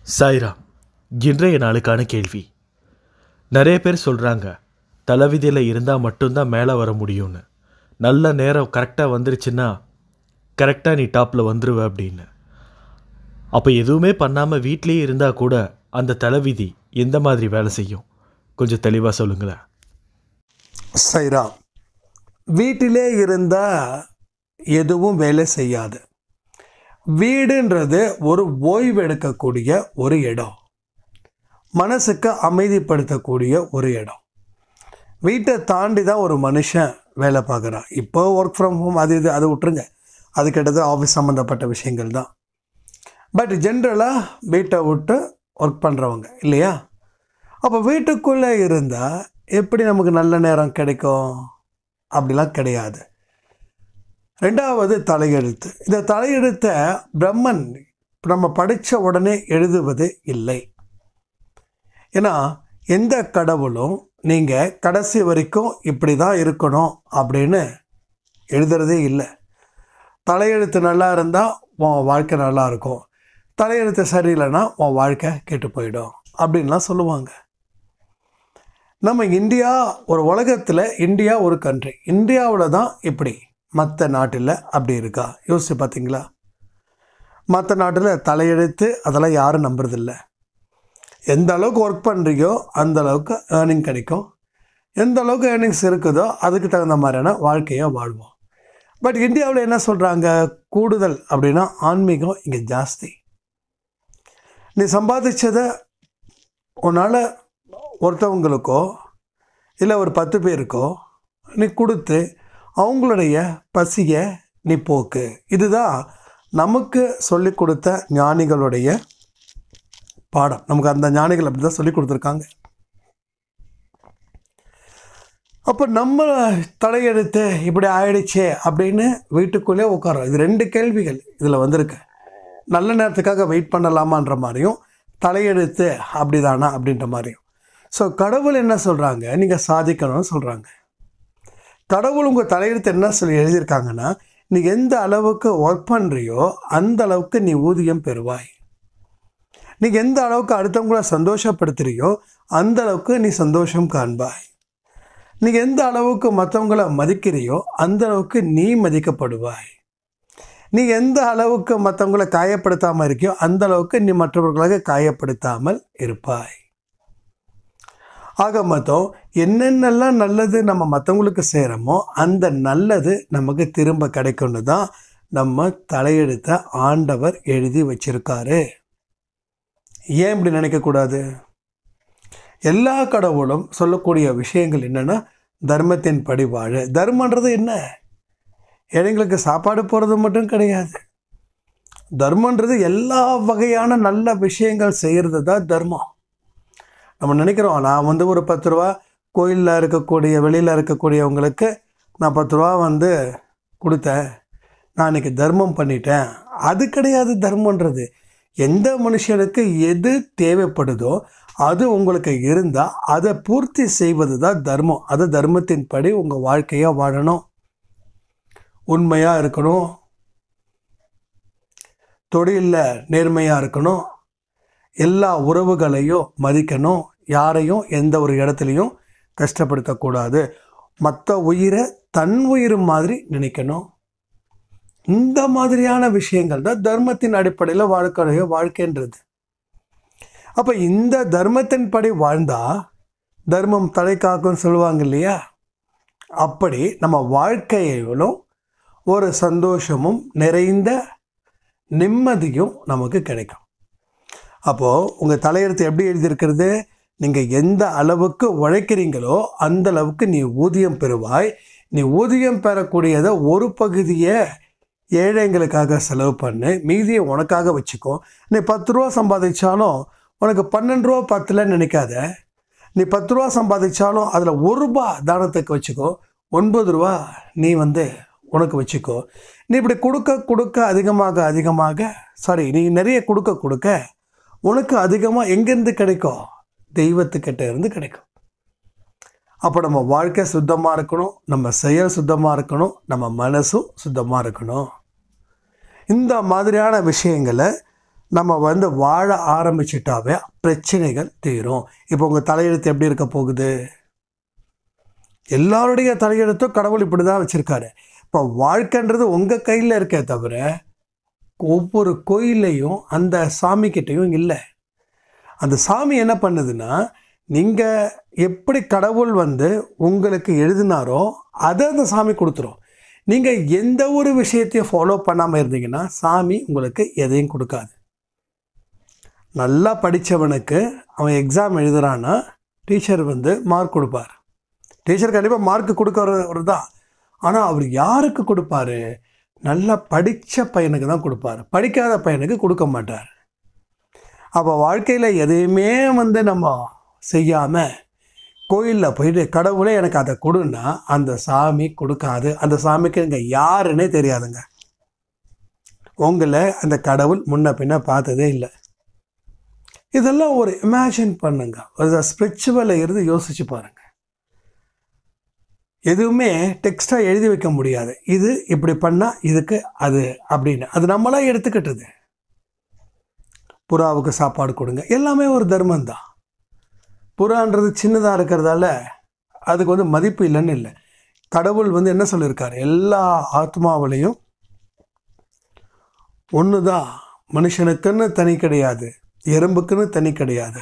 சாய்ரா, இன்றைய நாளுக்கான கேள்வி. நிறைய பேர் சொல்கிறாங்க தலைவிதியில் இருந்தால் மட்டும்தான் மேலே வர முடியும்னு. நல்ல நேரம் கரெக்டாக வந்துருச்சுன்னா கரெக்டாக நீ டாப்பில் வந்துடுவ அப்படின்னு. அப்போ எதுவுமே பண்ணாமல் வீட்லேயே இருந்தால் கூட அந்த தலைவிதி எந்த மாதிரி வேலை செய்யும்? கொஞ்சம் தெளிவாக சொல்லுங்களேன். சைரா, வீட்டிலே இருந்தால் எதுவும் வேலை செய்யாது. வீடுன்றது ஒரு ஓய்வு எடுக்கக்கூடிய ஒரு இடம், மனசுக்கு அமைதிப்படுத்தக்கூடிய ஒரு இடம். வீட்டை தாண்டி தான் ஒரு மனுஷன் வேலை பார்க்குறான். இப்போ ஒர்க் ஃப்ரம் ஹோம் அது அதை விட்டுருங்க, அது கிட்டத்தட்ட ஆஃபீஸ் சம்மந்தப்பட்ட விஷயங்கள் தான். பட் ஜென்ரலாக வீட்டை விட்டு ஒர்க் பண்ணுறவங்க இல்லையா? அப்போ வீட்டுக்குள்ளே இருந்தால் எப்படி நமக்கு நல்ல நேரம் கிடைக்கும்? அப்படிலாம் கிடையாது. ரெண்டாவது தலையெழுத்து. இந்த தலையெழுத்தை பிரம்மன் நம்ம படித்த உடனே எழுதுவது இல்லை. ஏன்னா எந்த கடவுளும் நீங்கள் கடைசி வரைக்கும் இப்படி தான் இருக்கணும் அப்படின்னு எழுதுறதே இல்லை. தலையெழுத்து நல்லா இருந்தால் உன் வாழ்க்கை நல்லா இருக்கும், தலையெழுத்து சரியில்லைன்னா உன் வாழ்க்கை கெட்டு போயிடும் அப்படின்லாம் சொல்லுவாங்க. நம்ம இந்தியா ஒரு உலகத்தில், இந்தியா ஒரு கண்ட்ரி, இந்தியாவில் தான் இப்படி, மற்ற நாட்டில் அப்படி இருக்கா? யோசிச்சு பார்த்தீங்களா? மற்ற நாட்டில் தலையெழுத்து அதெல்லாம் யாரும் நம்புறதில்ல. எந்த அளவுக்கு ஒர்க் பண்ணுறியோ அந்த அளவுக்கு ஏர்னிங் கிடைக்கும், எந்த அளவுக்கு ஏர்னிங்ஸ் இருக்குதோ அதுக்கு தகுந்த மாதிரியான வாழ்க்கையை வாழ்வோம். பட் இந்தியாவில் என்ன சொல்கிறாங்க? கூடுதல் அப்படின்னா ஆன்மீகம் இங்கே ஜாஸ்தி. நீ சம்பாதிச்சதை உன்னால் ஒருத்தவங்களுக்கோ இல்லை ஒரு 10 பேருக்கோ நீ கொடுத்து அவங்களுடைய பசியை நீ போக்கு. இதுதான் நமக்கு சொல்லி கொடுத்த ஞானிகளுடைய பாடம். நமக்கு அந்த ஞானிகள் அப்படி தான் சொல்லி கொடுத்துருக்காங்க. அப்போ நம்ம தலையெடுத்து இப்படி ஆயிடுச்சே அப்படின்னு வீட்டுக்குள்ளே உட்காரோம். இது 2 கேள்விகள் இதில் வந்திருக்கு. நல்ல நேரத்துக்காக வெயிட் பண்ணலாமான்ற மாதிரியும், தலையெடுத்து அப்படி தானா அப்படின்ற மாதிரியும். ஸோ கடவுள் என்ன சொல்கிறாங்க? நீங்கள் சாதிக்கணும்னு சொல்கிறாங்க. கடவுள் உங்கள் தலையெழுத்து என்ன சொல்லி எழுதியிருக்காங்கன்னா, நீ எந்த அளவுக்கு ஒர்க் பண்ணுறியோ அந்த அளவுக்கு நீ ஊதியம் பெறுவாய். நீ எந்த அளவுக்கு அடுத்தவங்கள சந்தோஷப்படுத்துகிறியோ அந்த அளவுக்கு நீ சந்தோஷம் காண்பாய். நீ எந்த அளவுக்கு மற்றவங்கள மதிக்கிறியோ அந்த அளவுக்கு நீ மதிக்கப்படுவாய். நீ எந்த அளவுக்கு மற்றவங்களை காயப்படுத்தாமல் இருக்கியோ அந்த அளவுக்கு நீ மற்றவர்களாக காயப்படுத்தாமல் இருப்பாய். ஆக மொத்தம் என்னென்னலாம் நல்லது நம்ம மற்றவங்களுக்கு செய்கிறோமோ அந்த நல்லது நமக்கு திரும்ப கிடைக்கும்னு தான் நம்ம தலையெழுத்த ஆண்டவர் எழுதி வச்சிருக்காரு. ஏன் இப்படி நினைக்கக்கூடாது? எல்லா கடவுளும் சொல்லக்கூடிய விஷயங்கள் என்னென்னா, தர்மத்தின் படி வாழ. தர்மன்றது என்ன? ஏழைங்களுக்கு சாப்பாடு போகிறது மட்டும் கிடையாது. தர்மன்றது எல்லா வகையான நல்ல விஷயங்கள் செய்கிறது தான் தர்மம். நம்ம நினைக்கிறோம், நான் ஒரு 10 ரூபா கோயிலில் இருக்கக்கூடிய வெளியில் இருக்கக்கூடியவங்களுக்கு நான் 10 ரூபா கொடுத்தேன், நான் இன்றைக்கி தர்மம் பண்ணிட்டேன். அது கிடையாது தர்மன்றது. எந்த மனுஷனுக்கு எது தேவைப்படுதோ அது உங்களுக்கு இருந்தால் அதை பூர்த்தி செய்வது தான் தர்மம். அது தர்மத்தின் படி உங்கள் வாழ்க்கையாக வாழணும், உண்மையாக இருக்கணும், தொழிலில் நேர்மையாக இருக்கணும், எல்லா உறவுகளையும் மதிக்கணும், யாரையும் எந்த ஒரு இடத்துலையும் கஷ்டப்படுத்தக்கூடாது, மற்ற உயிரை தன் உயிர் மாதிரி நினைக்கணும். இந்த மாதிரியான விஷயங்கள் தான் தர்மத்தின் அடிப்படையில் வாழ்க்கைன்றது. அப்போ இந்த தர்மத்தின் படி வாழ்ந்தால் தர்மம் தலை காக்கும்னு சொல்லுவாங்க இல்லையா? அப்படி நம்ம வாழ்க்கையிலும் ஒரு சந்தோஷமும் நிறைந்த நிம்மதியும் நமக்கு கிடைக்கும். அப்போது உங்கள் தலையெழுத்து எப்படி எழுதியிருக்கிறது? நீங்கள் எந்த அளவுக்கு உழைக்கிறீங்களோ அந்த அளவுக்கு நீ ஊதியம் பெறுவாய். நீ ஊதியம் பெறக்கூடியதை ஒரு பகுதியை ஏழைங்களுக்காக செலவு பண்ணு, மீதியை உனக்காக வச்சுக்கோ. நீ 10 ரூபா சம்பாதிச்சாலும் உனக்கு 12 ரூபா பத்தலன்னு நினைக்காத. நீ 10 ரூபா சம்பாதிச்சாலும் அதில் 1 ரூபா தானத்துக்கு வச்சுக்கோ, 9 ரூபா நீ உனக்கு வச்சுக்கோ. நீ இப்படி கொடுக்க அதிகமாக நீ நிறைய கொடுக்க உனக்கு அதிகமாக எங்கேருந்து கிடைக்கும்? தெய்வத்துக்கிட்ட இருந்து கிடைக்கும். அப்போ நம்ம வாழ்க்கை சுத்தமாக இருக்கணும், நம்ம செயல் சுத்தமாக இருக்கணும், நம்ம மனசும் சுத்தமாக இருக்கணும். இந்த மாதிரியான விஷயங்களை நம்ம வந்து வாழ ஆரம்பிச்சிட்டாவே பிரச்சனைகள் தீரும். இப்போ உங்கள் தலையெழுத்து எப்படி இருக்க போகுது? எல்லாருடைய தலையெழுத்தும் கடவுள் இப்படி தான் வச்சுருக்காரு. இப்போ வாழ்க்கைன்றது உங்கள் கையில் இருக்கே தவிர ஒவ்வொரு கோயிலையும் அந்த சாமிக்கிட்டையும் இல்லை. அந்த சாமி என்ன பண்ணுதுன்னா, நீங்கள் எப்படி கடவுள் வந்து உங்களுக்கு எழுதினாரோ அதை அந்த சாமி கொடுத்துரும். நீங்கள் எந்த ஒரு விஷயத்தையும் ஃபாலோ பண்ணாமல் இருந்தீங்கன்னா சாமி உங்களுக்கு எதையும் கொடுக்காது. நல்லா படித்தவனுக்கு அவன் எக்ஸாம் எழுதுறான்னா டீச்சர் வந்து மார்க் கொடுப்பார். டீச்சர் கண்டிப்பாக மார்க் கொடுக்கறவர் தான். ஆனால் அவர் யாருக்கு கொடுப்பாரு? நல்லா படித்த பையனுக்கு தான் கொடுப்பார், படிக்காத பையனுக்கு கொடுக்க மாட்டார். அப்போ வாழ்க்கையில் எதையுமே வந்து நம்ம செய்யாமல் கோயிலில் போயிட்டு கடவுளே எனக்கு அதை கொடுன்னா அந்த சாமி கொடுக்காது. அந்த சாமிக்கு இங்கே யாருன்னே தெரியாதுங்க. உங்களை அந்த கடவுள் முன்ன பின்ன பார்த்ததே இல்லை. இதெல்லாம் ஒரு இமேஜின் பண்ணுங்க, ஒரு ஸ்பிரிச்சுவலை இருந்து யோசிச்சு பாருங்க. எதுவுமே டெக்ஸ்டாக எழுதி வைக்க முடியாது. இது இப்படி பண்ணால் இதுக்கு அது அப்படின்னு, அது நம்மளா எடுத்துக்கிட்டது. புறாவுக்கு சாப்பாடு கொடுங்க, எல்லாமே ஒரு தர்மம் தான். புறான்றது சின்னதாக இருக்கிறதால அதுக்கு வந்து மதிப்பு இல்லைன்னு இல்லை. கடவுள் வந்து என்ன சொல்லியிருக்காரு? எல்லா ஆத்மாவிலையும் ஒன்று தான், மனுஷனுக்குன்னு தனி கிடையாது, எறும்புக்குன்னு தனி கிடையாது.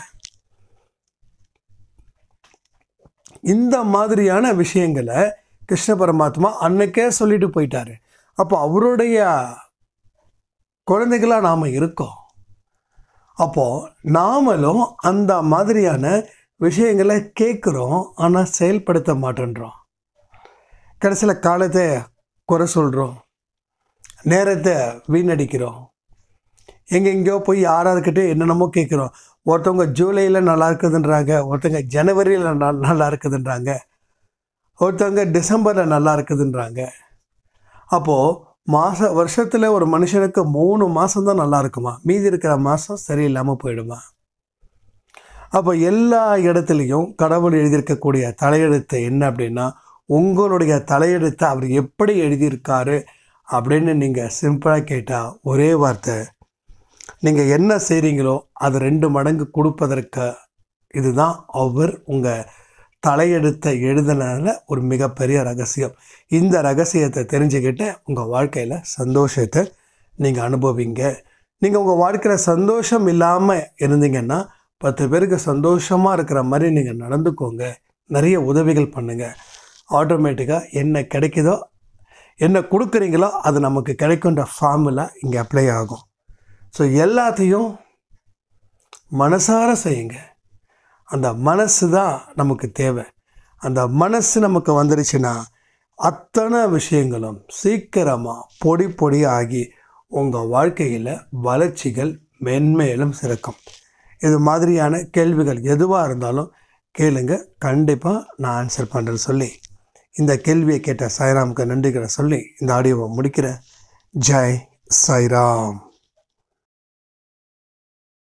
இந்த மாதிரியான விஷயங்களை கிருஷ்ண பரமாத்மா அன்னைக்கே சொல்லிட்டு போயிட்டாரு. அப்போ அவருடைய குழந்தைகளாக நாம் இருக்கோம். அப்போது நாமளும் அந்த மாதிரியான விஷயங்களை கேட்குறோம், ஆனால் செயல்படுத்த மாட்டேன்றோம். கடைசியில் காலத்தை குறை சொல்கிறோம், நேரத்தை வீணடிக்கிறோம், எங்கெங்கேயோ போய் யாராருக்கிட்டே என்னென்னமோ கேட்குறோம். ஒருத்தவங்க ஜூலையில் நல்லா இருக்குதுன்றாங்க, ஒருத்தவங்க ஜனவரியில் நல்லா இருக்குதுன்றாங்க, ஒருத்தவங்க டிசம்பரில் நல்லா இருக்குதுன்றாங்க. அப்போது வருஷத்தில் ஒரு மனுஷனுக்கு 3 மாதம்தான் நல்லா இருக்குமா, மீதி இருக்கிற மாதம் சரியில்லாமல் போயிடுமா? அப்போ எல்லா இடத்துலையும் கடவுள் எழுதியிருக்கக்கூடிய தலையெழுத்து என்ன அப்படின்னா, உங்களுடைய தலையெழுத்தை அவர் எப்படி எழுதியிருக்காரு அப்படின்னு நீங்கள் சிம்பிளாக கேட்டால் ஒரே வார்த்தை, நீங்கள் என்ன செய்கிறீங்களோ அது 2 மடங்கு கொடுப்பதற்கு. இதுதான் அவர் உங்கள் தலையெடுத்த எழுதுனதில் ஒரு மிகப்பெரிய ரகசியம். இந்த ரகசியத்தை தெரிஞ்சுக்கிட்டு உங்கள் வாழ்க்கையில் சந்தோஷத்தை நீங்கள் அனுபவிங்க. நீங்கள் உங்கள் வாழ்க்கையில் சந்தோஷம் இல்லாமல் இருந்தீங்கன்னா 10 பேருக்கு சந்தோஷமாக இருக்கிற மாதிரி நீங்கள் நடந்துக்கோங்க. நிறைய உதவிகள் பண்ணுங்கள். ஆட்டோமேட்டிக்காக என்ன கிடைக்குதோ, என்ன கொடுக்குறீங்களோ அது நமக்கு கிடைக்குன்ற ஃபார்முலா இங்கே அப்ளை ஆகும். ஸோ எல்லாத்தையும் மனசார செய்யுங்க. அந்த மனசு தான் நமக்கு தேவை. அந்த மனசு நமக்கு வந்துருச்சுன்னா அத்தனை விஷயங்களும் சீக்கிரமாக பொடி பொடி ஆகி உங்கள் வாழ்க்கையில் வளர்ச்சிகள் மென்மேலும் சிறக்கும். இது மாதிரியான கேள்விகள் எதுவாக இருந்தாலும் கேளுங்க, கண்டிப்பாக நான் ஆன்சர் பண்ணுறேன்னு சொல்லி இந்த கேள்வியை கேட்ட சாய்ராமுக்கு நன்றிகளை சொல்லி இந்த ஆடியோவை முடிக்கிறேன். ஜெய் சாய்ராம்.